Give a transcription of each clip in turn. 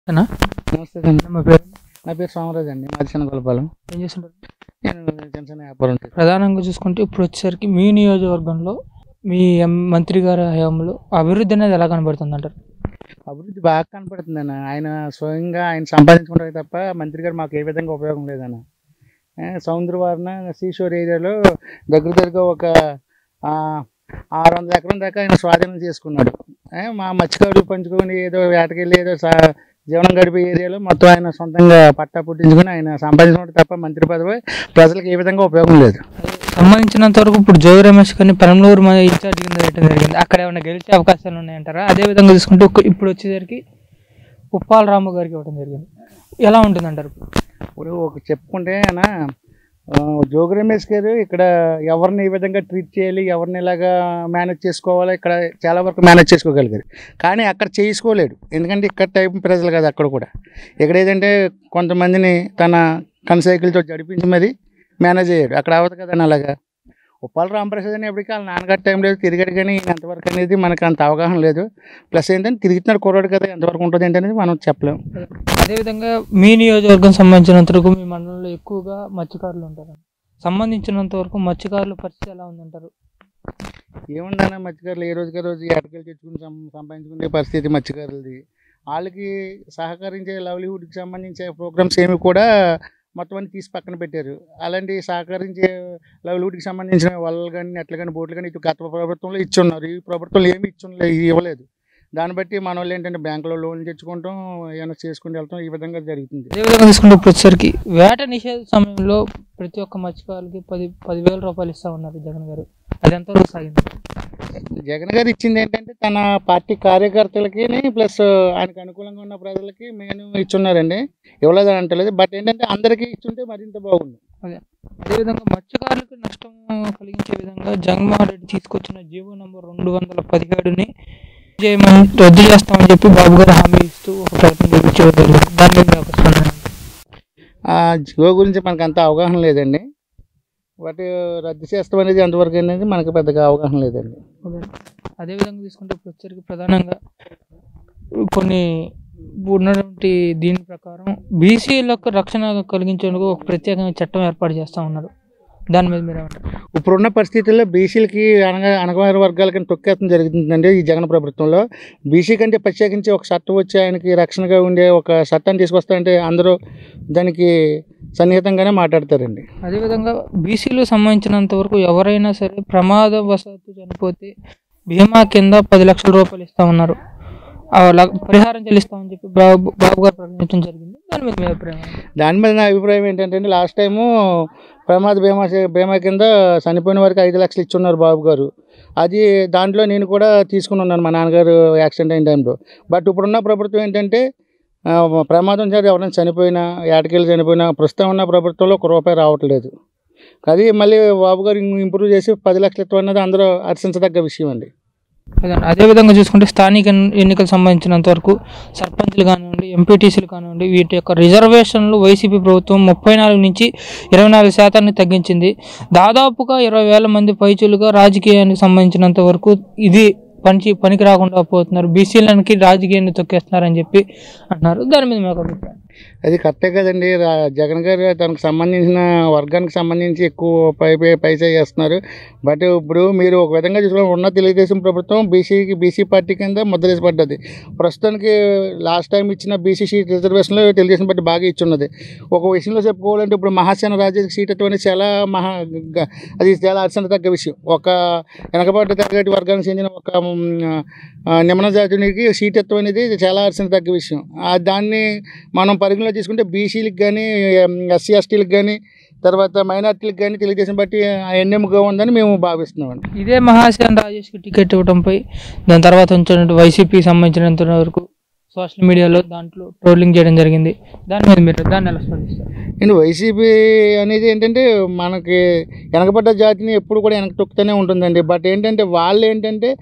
అన్నా నమస్తే అండి. మా పేరు నా పేరు సోమరాజు అండి. మాది చిన్నగొల్లపాలెం. ఏం చేస్తుంటారు? నేను చిన్న చిన్న వ్యాపారం చేస్తాను. ప్రధానంగా చూసుకుంటే ఇప్పుడు వచ్చేసరికి మీ నియోజకవర్గంలో మీ మంత్రి గారి హయాంలో అభివృద్ధి అనేది ఎలా కనబడుతుంది అంటారు? అభివృద్ధి బాగా కనపడుతుందన్న. ఆయన స్వయంగా ఆయన సంపాదించుకుంటారు తప్ప మంత్రి గారు మాకు ఏ విధంగా ఉపయోగం లేదన్న. సముద్రవారణ సీషోర్ ఏరియాలో దగ్గర ఒక 600 ఎకరం దాకా ఆయన స్వాధీనం చేసుకున్నాడు. మా మత్స్యకారులు పంచుకొని ఏదో వేటకెళ్ళి ఏదో జీవనం గడిపే ఏరియాలో మొత్తం ఆయన సొంతంగా పట్టా పుట్టించుకొని ఆయన సంపాదించుకుంటే తప్ప మంత్రి పదవి ప్రజలకు ఏ విధంగా ఉపయోగం లేదు. సంబంధించినంత వరకు ఇప్పుడు జోగి రమేష్ గారిని పెరంబలూరు మన ఇన్ఛార్జ్ కింద పెట్టడం జరిగింది. అక్కడ ఏమైనా గెలిచే అవకాశాలు ఉన్నాయంటారా? అదే విధంగా చూసుకుంటే ఇప్పుడు వచ్చేసరికి ఉప్పాల రాము గారికి ఇవ్వడం జరిగింది. ఎలా ఉంటుందంటారు? ఇప్పుడు ఒక చెప్పుకుంటే ఆయన జోగి రమేష్ గారు ఇక్కడ ఎవరిని ఏ విధంగా ట్రీట్ చేయాలి, ఎవరిని ఇలాగా మేనేజ్ చేసుకోవాలో ఇక్కడ చాలా వరకు మేనేజ్ చేసుకోగలిగారు. కానీ అక్కడ చేసుకోలేడు. ఎందుకంటే ఇక్కడ టైప్ ప్రజలు కాదు. అక్కడ కూడా ఇక్కడ ఏదంటే కొంతమందిని తన కన్సైకిల్తో జడిపించి మరి మేనేజ్ అయ్యాడు. అక్కడ అవ్వదు కదండి అలాగా. ఉప్పాల రామప్రసాద్ అని ఎప్పటికీ వాళ్ళ నాన్నగారు టైం లేదు, తిరిగాడు. కానీ ఎంతవరకు అనేది మనకు అంత అవగాహన లేదు. ప్లస్ ఏంటంటే తిరుగుతున్నాడు కుర్రాడు కదా, ఎంతవరకు ఉంటుంది ఏంటనేది మనం చెప్పలేము. అదేవిధంగా మీ నియోజకవర్గం సంబంధించినంత వరకు మీ మండలంలో ఎక్కువగా మత్స్యకారులు ఉంటారు. సంబంధించినంత వరకు మత్స్యకారుల పరిస్థితి ఎలా ఉందంటారు? ఏముందన్న, మత్స్యకారులు ఏ రోజుకి రోజు ఏటకెళ్ళి తెచ్చుకుని సంపాదించుకునే పరిస్థితి మత్స్యకారులది. వాళ్ళకి సహకరించే లైవ్లీహుడ్కి సంబంధించే ప్రోగ్రామ్స్ ఏమి కూడా మొత్తం అన్ని తీసి పక్కన పెట్టారు. అలాంటి సహకరించే లైవ్లీహుడ్కి సంబంధించిన వాళ్ళు కానీ నెట్లు కానీ బోట్లు కానీ ఇటు గత ప్రభుత్వంలో ఇచ్చున్నారు. ఈ ప్రభుత్వంలో ఏమి ఇవ్వలేదు. దాన్ని బట్టి మన వాళ్ళు ఏంటంటే బ్యాంకులో లోన్లు తెచ్చుకుంటాం, ఏమైనా చేసుకుని వెళ్తాం. ఈ విధంగా జరుగుతుంది. అదేవిధంగా తీసుకుంటే ఇప్పుడు వచ్చేసరికి వేట నిషేధ సమయంలో ప్రతి ఒక్క మత్స్యకారులకి 10,000 రూపాయలు ఇస్తా ఉన్నారు జగన్ గారు. అది ఎంతవరకు సాగింది? జగన్ గారు ఇచ్చింది ఏంటంటే తన పార్టీ కార్యకర్తలకి ప్లస్ ఆయనకు అనుకూలంగా ఉన్న ప్రజలకి మెయిన్ ఇచ్చున్నారండి. ఇవ్వలేదని అంటలేదు. బట్ ఏంటంటే అందరికీ ఇచ్చుంటే మరింత బాగుంది. అదేవిధంగా మత్స్యకారులకు నష్టం కలిగించే విధంగా జగన్మోహన్ రెడ్డి తీసుకొచ్చిన జీవో నంబర్ 217ని రద్దు చేస్తామని చెప్పి బాబు గారు హామీ ఇస్తూ ఒక ప్రకటన చూపించారు. దాని మీద ఒక స్పందన. ఆ జియో గురించి మనకు అంత అవగాహన లేదండి. బట్ రద్దు చేస్తామనేది ఎంతవరకు అనేది మనకు పెద్దగా అవగాహన లేదండి. అదేవిధంగా తీసుకుంటే ఇప్పుడు వచ్చరికి ప్రధానంగా కొన్ని ఉన్నటువంటి దీని ప్రకారం బీసీలకు రక్షణ కలిగించేందుకు ఒక ప్రత్యేకంగా చట్టం ఏర్పాటు చేస్తూ ఉన్నారు. దాని మీద మీరు ఏమంటారు? ఇప్పుడున్న పరిస్థితుల్లో బీసీలకి అనగారిన వర్గాలకి తొక్కేతం జరుగుతుందండి. ఈ జగన్ ప్రభుత్వంలో బీసీ కంటే ప్రత్యేకించి ఒక చట్టం వచ్చి ఆయనకి రక్షణగా ఉండే ఒక చట్టాన్ని తీసుకొస్తారంటే అందరూ దానికి సన్నిహితంగానే మాట్లాడతారండి. అదేవిధంగా బీసీలకు సంబంధించినంత వరకు ఎవరైనా సరే ప్రమాదవశాత్తు చనిపోతే బీమా కింద 10 లక్షల రూపాయలు ఇస్తా ఉన్నారు. పరిహారం చెల్లిస్తామని చెప్పి బాబు గారు ప్రకటించడం జరిగింది. దాని మీద మీ అభిప్రాయం? దాని మీద నా అభిప్రాయం ఏంటంటే లాస్ట్ టైము ప్రమాద బీమా కింద చనిపోయిన వారికి 5 లక్షలు ఇచ్చున్నారు బాబు గారు. అది దాంట్లో నేను కూడా తీసుకుని ఉన్నాను మా నాన్నగారు యాక్సిడెంట్ అయిన టైంలో. బట్ ఇప్పుడున్న ప్రభుత్వం ఏంటంటే ప్రమాదం చేత ఎవరైనా చనిపోయినా, ఏటకెళ్ళి చనిపోయినా ప్రస్తుతం ఉన్న ప్రభుత్వంలో ₹1 రావట్లేదు. అది మళ్ళీ బాబు గారు ఇంప్రూవ్ చేసి 10 లక్షలు ఇవ్వడం అన్నది అందరూ హర్షించదగ్గ విషయం అండి. అదేవిధంగా చూసుకుంటే స్థానిక ఎన్నికలకు సంబంధించినంత వరకు సర్పంచ్లు కానివ్వండి, ఎంపీటీసీలు కానివ్వండి, వీటి యొక్క రిజర్వేషన్లు వైసీపీ ప్రభుత్వం 34 నుంచి 24% తగ్గించింది. దాదాపుగా 20,000 మంది పైచులుగా రాజకీయానికి సంబంధించినంత వరకు ఇది పనికి రాకుండా పోతున్నారు, బీసీలకి రాజకీయాన్ని తొక్కేస్తున్నారని చెప్పి అంటున్నారు. దాని మీద మీకు అభిప్రాయం? అది కరెక్టే కదండి. జగన్ గారు తనకు సంబంధించిన వర్గానికి సంబంధించి ఎక్కువ పైసా చేస్తున్నారు. బట్ ఇప్పుడు మీరు ఒక విధంగా చూసుకుని ఉన్న తెలుగుదేశం ప్రభుత్వం బీసీ పార్టీ కింద ముద్రేసి పడ్డది. ప్రస్తుతానికి లాస్ట్ టైం ఇచ్చిన బీసీ సీట్ రిజర్వేషన్లో తెలుగుదేశం పార్టీ బాగా ఇచ్చున్నది. ఒక విషయంలో చెప్పుకోవాలంటే ఇప్పుడు మహాసేన రాజకీయ సీట్ అటువంటి అది చాలా హర్షించదగ్గ విషయం. ఒక వెనకబడ్డ తరగతి వర్గానికి చెందిన ఒక నిమ్న జాతునికి సీట్ ఎత్తు అనేది చాలా హర్షించదగ్గ విషయం. దాన్ని మనం పరిగణలో తీసుకుంటే బీసీలకు కానీ, ఎస్సీ ఎస్టీలకు కానీ, తర్వాత మైనార్టీలకు కానీ తెలుగుదేశం పార్టీ ఎన్నెముగా ఉందని మేము భావిస్తున్నామండి. ఇదే మహాసేన రాజేష్కి టికెట్ ఇవ్వడంపై దాని తర్వాత వచ్చినటువంటి వైసీపీకి సంబంధించినంత వరకు సోషల్ మీడియాలో దాంట్లో ట్రోలింగ్ చేయడం జరిగింది. దాని మీద మీరు దాన్ని ఎలా స్పందిస్తారు? నేను వైసీపీ అనేది ఏంటంటే మనకి వెనకబడ్డ జాతిని ఎప్పుడు కూడా వెనక తొక్కుతూనే ఉంటుందండి. బట్ ఏంటంటే వాళ్ళు ఏంటంటే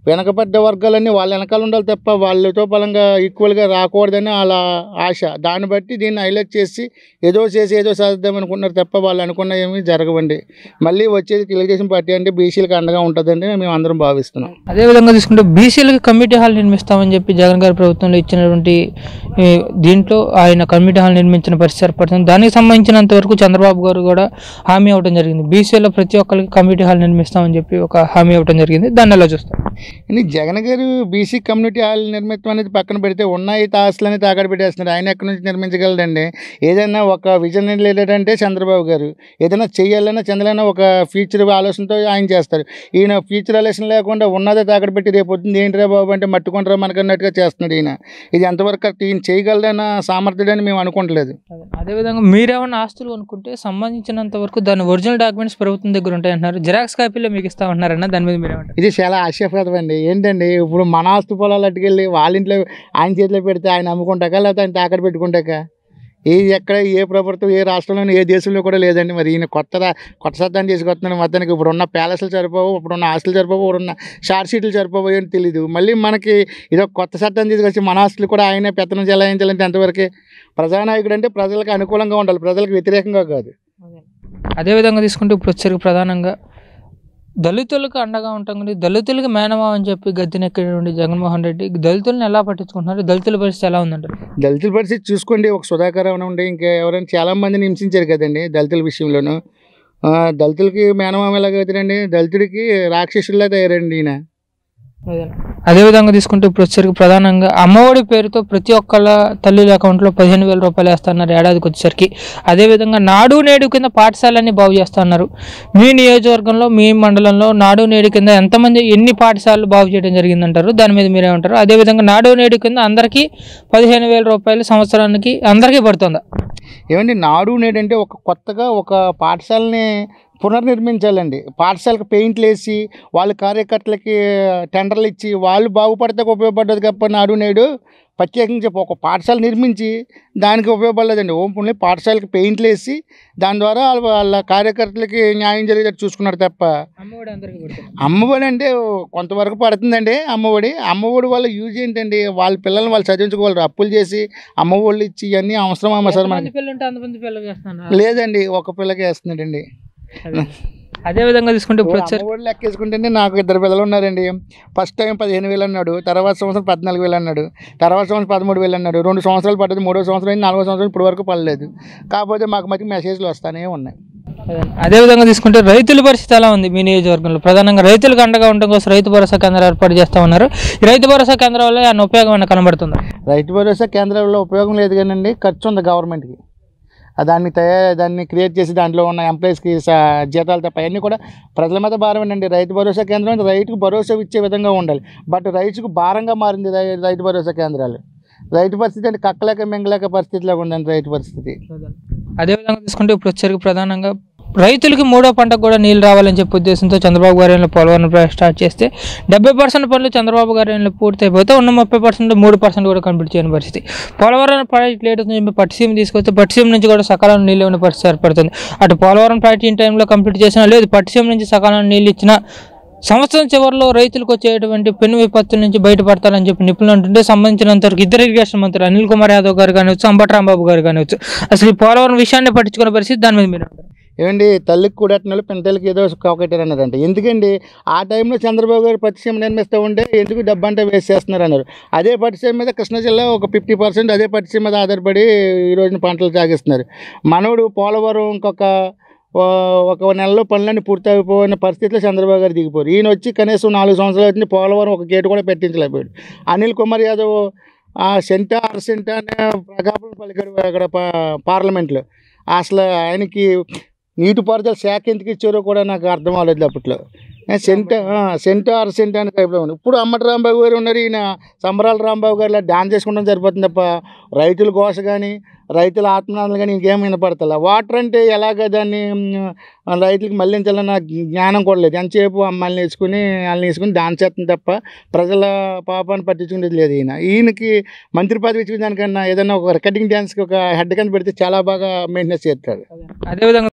వెనకబడ్డ వర్గాలన్నీ వాళ్ళ వెనకాల ఉండాలి తప్ప వాళ్ళతో బలంగా ఈక్వల్గా రాకూడదని వాళ్ళ ఆశ. దాన్ని బట్టి దీన్ని హైలైట్ చేసి ఏదో సాధిద్దాం అనుకుంటున్నారు తప్ప వాళ్ళు అనుకున్న ఏమీ జరగవండి. మళ్ళీ వచ్చేది తెలుగుదేశం పార్టీ అంటే బీసీలకు అండగా ఉంటుందని మేము అందరం భావిస్తున్నాం. అదేవిధంగా తీసుకుంటే బీసీలకు కమ్యూనిటీ హాల్ నిర్మిస్తామని చెప్పి జగన్ గారి ప్రభుత్వంలో ఇచ్చినటువంటి దీంట్లో ఆయన కమ్యూనిటీ హాల్ నిర్మించిన పరిస్థితి ఏర్పడుతుంది. దానికి సంబంధించినంత వరకు చంద్రబాబు గారు కూడా హామీ ఇవ్వడం జరిగింది. బీసీలో ప్రతి ఒక్కరికి కమ్యూనిటీ హాల్ నిర్మిస్తామని చెప్పి ఒక హామీ ఇవ్వడం జరిగింది. దాన్ని ఎలా చూస్తారు? జగన్ గారు బీసీ కమ్యూనిటీ హాల్ నిర్మితం అనేది పక్కన పెడితే ఉన్నాయి ఆస్తులని తాకడ పెట్టేస్తున్నారు. ఆయన ఎక్కడి నుంచి నిర్మించగలడండి? ఏదైనా ఒక విజన్ లేదంటే చంద్రబాబు గారు ఏదైనా చేయాలన్నా చెందాలన్నా ఒక ఫ్యూచర్ ఆలోచనతో ఆయన చేస్తారు. ఈయన ఫ్యూచర్ ఆలోచన లేకుండా ఉన్నదే తాకడ పెట్టి రేపు వస్తుంది ఏంటిరా బాబు అంటే మట్టుకుంటారా మనకన్నట్టుగా చేస్తున్నాడు ఈయన. ఇది ఎంతవరకు ఈయన చేయగలదన్న సామర్థ్యాన్ని మేము అనుకోవట్లేదు. అదేవిధంగా మీరేమన్నా ఆస్తులు కొనుక్కుంటే సంబంధించినంత వరకు దాని ఒరిజినల్ డాక్యుమెంట్స్ ప్రభుత్వం దగ్గర ఉంటాయి అంటున్నారు. జిరాక్స్ కాపీలో మీకు ఇస్తా ఉంటున్నారన్న దాని మీద మీరేమంటారు? ఇది చాలా ఆశ్చర్యప్రదం అండి. ఏంటండి ఇప్పుడు మన ఆస్తు పొలాలు అట్టుకెళ్ళి వాళ్ళ ఇంట్లో ఆయన చేతిలో పెడితే ఆయన అమ్ముకుంటాక లేకపోతే ఆయన తాకడ పెట్టుకుంటాక ఎక్కడ ఏ ప్రభుత్వం ఏ రాష్ట్రంలోనూ ఏ దేశంలో కూడా లేదండి. మరి ఈయన కొత్త సత్తాన్ని తీసుకొస్తున్నాడు. మొత్తానికి ఇప్పుడున్న ప్యాలెస్లు సరిపోవు, ఇప్పుడున్న ఆస్తులు సరిపోవు, ఇప్పుడున్న షార్ట్ షీట్లు సరిపోవు అని తెలియదు. మళ్ళీ మనకి ఇదో కొత్త సత్తాన్ని తీసుకొచ్చి మన ఆస్తులు కూడా ఆయనే పెత్తనం చెలాయించాలంటే ఎంతవరకు? ప్రజానాయకుడు అంటే ప్రజలకు అనుకూలంగా ఉండాలి, ప్రజలకు వ్యతిరేకంగా కాదు. అదేవిధంగా తీసుకుంటే ఇప్పుడు వచ్చరికి ప్రధానంగా దళితులకు అండగా ఉంటాం కానీ దళితులకి మేనమా అని చెప్పి గద్దెనెక్కినటువంటి జగన్మోహన్ రెడ్డి దళితులను ఎలా పట్టించుకుంటున్నారు? దళితుల పరిస్థితి ఎలా ఉందంటారు? దళితుల పరిస్థితి చూసుకోండి, ఒక సుధాకర్ ఉండి ఇంకా ఎవరైనా చాలామందిని హింసించారు కదండి దళితుల విషయంలోనూ. దళితులకి మేనమామ ఎలాగవుతాడండి? దళితుడికి రాక్షసుల్లా తయారండి ఈయన. అదేవిధంగా తీసుకుంటే ఇప్పుడు వచ్చేసరికి ప్రధానంగా అమ్మఒడి పేరుతో ప్రతి ఒక్కళ్ళ తల్లుల అకౌంట్లో 15,000 రూపాయలు వేస్తున్నారు ఏడాదికి వచ్చేసరికి. అదేవిధంగా నాడు నేడు కింద పాఠశాలన్నీ బాగు చేస్తున్నారు. మీ నియోజకవర్గంలో మీ మండలంలో నాడు నేడు కింద ఎన్ని పాఠశాలలు బాగు చేయడం జరిగిందంటారు? దాని మీద మీరేమంటారు? అదేవిధంగా నాడు నేడు కింద అందరికీ 15,000 రూపాయలు సంవత్సరానికి అందరికీ పడుతుందా? ఏమండి నాడు నేడు అంటే కొత్తగా ఒక పాఠశాలని పునర్నిర్మించాలండి. పాఠశాలకు పెయింట్లు వేసి వాళ్ళ కార్యకర్తలకి టెండర్లు ఇచ్చి వాళ్ళు బాగుపడితే ఉపయోగపడ్డది తప్ప నాడు నేడు ప్రత్యేకంగా చెప్పి ఒక పాఠశాల నిర్మించి దానికి ఉపయోగపడలేదండి. ఓన్లీ పాఠశాలకి పెయింట్లు వేసి దాని ద్వారా వాళ్ళ కార్యకర్తలకి న్యాయం జరిగేటట్టు చూసుకున్నారు తప్ప అమ్మఒడి అంటే కొంతవరకు పడుతుందండి. అమ్మఒడి వల్ల యూజ్ ఏంటండి? వాళ్ళ పిల్లల్ని వాళ్ళు చదివించుకోవాలి. అప్పులు చేసి అమ్మఒళ్ళు ఇచ్చి ఇవన్నీ అవసరం అమ్మ సార్ మనకి? లేదండి, ఒక పిల్లకి వేస్తున్నాడండి. అదేవిధంగా తీసుకుంటే ఇప్పుడు అమ్మఒడి లెక్కేసుకుంటే నాకు 2 పిల్లలు ఉన్నారండి. ఫస్ట్ టైం 15,000 అన్నాడు, తర్వాత సంవత్సరం 14,000 అన్నాడు, తర్వాత సంవత్సరం 13,000 అన్నాడు. 2 సంవత్సరాలు పడ్డది, 3వ సంవత్సరం అయింది, 4వ సంవత్సరం ఇప్పటి వరకు పడలేదు. కాకపోతే మాకు మధ్య మెసేజ్లు వస్తానే ఉన్నాయి. అదేవిధంగా తీసుకుంటే రైతుల పరిస్థితి ఎలా ఉంది? మీ నియోజకవర్గంలో ప్రధానంగా రైతులకు అండగా ఉండడం కోసం రైతు భరోసా కేంద్రాలు ఏర్పాటు చేస్తూ ఉన్నారు. ఈ రైతు భరోసా కేంద్రం వల్ల ఏమైనా ఉపయోగం ఏమైనా కనబడుతుందా? రైతు భరోసా కేంద్రాల్లో ఉపయోగం లేదు కానండి, ఖర్చు ఉంది గవర్నమెంట్కి. దాన్ని క్రియేట్ చేసి దాంట్లో ఉన్న ఎంప్లాయీస్కి జీతాలు తప్ప అన్నీ కూడా ప్రజల మీద భారం అండి. రైతు భరోసా కేంద్రం అంటే రైతుకు భరోసా ఇచ్చే విధంగా ఉండాలి. బట్ రైతుకు భారంగా మారింది రైతు భరోసా కేంద్రాలు. రైతు పరిస్థితి అంటే కక్కలేక మింగలేక పరిస్థితిలో ఉందండి రైతు పరిస్థితి. అదేవిధంగా తీసుకుంటే ఇప్పుడు వచ్చరికి ప్రధానంగా రైతులకి 3వ పంటకు కూడా నీళ్ళు రావాలని చెప్పే ఉద్దేశంతో చంద్రబాబు గారి పోలవరం ప్రాజెక్ట్ స్టార్ట్ చేస్తే 70% పనులు చంద్రబాబు గారి పూర్తి అయిపోతే ఉన్న 30% 3% కూడా కంప్లీట్ చేయని పరిస్థితి. పోలవరం ప్రాజెక్ట్ లేట్ అవుతుంది. పట్టిసీమ తీసుకొస్తే పట్టిసీమ నుంచి కూడా సకాలంలో నీళ్ళు ఇవ్వని పరిస్థితి ఏర్పడుతుంది. అటు పోలవరం ప్రాజెక్ట్ ఇన్ టైంలో కంప్లీట్ చేసినా లేదు, పట్టిసీమ నుంచి సకాలంలో నీళ్ళు ఇచ్చినా సంవత్సరం చివరిలో రైతులకు వచ్చేటువంటి పెను విపత్తుల నుంచి బయటపడతారని చెప్పి నిపుణులు అంటుంటే సంబంధించినంతవరకు ఇద్దరు ఇరిగేషన్ మంత్రులు అనిల్ కుమార్ యాదవ్ గారు కానివచ్చు, అంబటి రాంబాబు గారు కానివచ్చు, అసలు ఈ పోలవరం విషయాన్ని పట్టించుకునే పరిస్థితి. దాని మీద మీరు ఏమండి? తల్లికి కూడెట్టిన పెంతలకి ఏదో కాకెట్టారు అన్నారంటే ఎందుకండి? ఆ టైంలో చంద్రబాబు గారు పట్టిసీమ నిర్మిస్తూ ఉంటే ఎందుకు డబ్బంటే వేస్ట్ చేస్తున్నారు అన్నారు. అదే పట్టిసీమ మీద కృష్ణా జిల్లా ఒక 50% అదే పట్టిసీమ మీద ఆధారపడి ఈ రోజున పంటలు సాగిస్తున్నారు. మనోడు పోలవరం ఒక నెలలో పనులన్నీ పూర్తయిపోయిన పరిస్థితిలో చంద్రబాబు గారు దిగిపోరు. ఈయన వచ్చి కనీసం 4 సంవత్సరాలు వచ్చింది, పోలవరం ఒక గేటు కూడా పెట్టించలేకపోయాడు. అనిల్ కుమార్ యాదవ్ సెంటా అనే ప్రగాపం పలికాడు అక్కడ పార్లమెంట్లో. అసలు ఆయనకి నీటిపారుదల శాఖ ఎందుకు ఇచ్చారో కూడా నాకు అర్థం అవ్వలేదు అప్పట్లో. సెంటా అనే టైప్లో ఉంది. ఇప్పుడు అంబటి రాంబాబు గారు ఉన్నారు. ఈయన సంబరాల రాంబాబు గారు ఇలా డాన్స్ చేసుకుంటాం సరిపోతుంది తప్ప రైతుల కోస కానీ రైతుల ఆత్మనాదాలు కానీ ఇంకేం వినపడతా. వాటర్ అంటే ఎలాగ దాన్ని రైతులకు మళ్ళించాలన్న జ్ఞానం కూడా లేదు. ఎంతసేపు వాళ్ళని వేసుకుని డాన్స్ చేస్తుంది తప్ప ప్రజల పాపాన్ని పట్టించుకునేది లేదు. ఈయనకి మంత్రి పదవి ఇచ్చిన దానికన్నా ఏదైనా ఒక రికార్డింగ్ డ్యాన్స్కి ఒక హెడ్ కింద పెడితే చాలా బాగా మెయింటెనెన్స్ చేస్తాడు. అదేవిధంగా